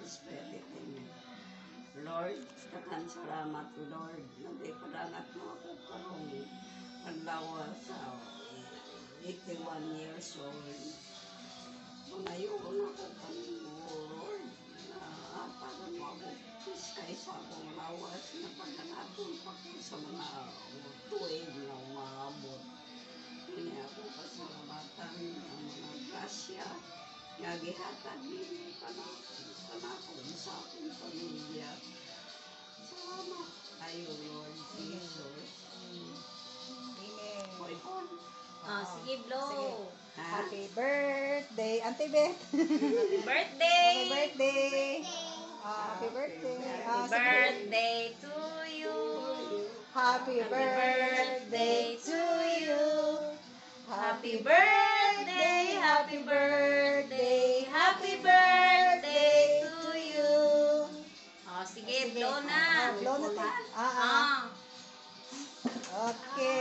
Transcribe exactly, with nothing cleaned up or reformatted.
Espiritu. Lord, takan salamat Lord. Nagpadangat mo ako karong paglawa sa eighty-one years old. Mangayo ko na ako kanimo Lord. Na para mo ako piskay sa akong lawas na pagkanaton pa sa mga tuig na umaabot. Hindi ako pasalamatan ng mga grasya nga gihatag ninyo panakon sa akong pamilya. Salamat kayo, Lord Jesus. Amen. Poipon. Ah, sige, blow. Happy birthday, Ante Beth. Happy birthday. Happy birthday. Ah, happy birthday. Ah, Happy sige. birthday to you. Happy Happy birthday birthday to you. Happy Happy birthday, happy birthday, happy birthday to you. Oh, sige, blow na. Ah, blow na tayo. Ah, ah. Ah. Okay.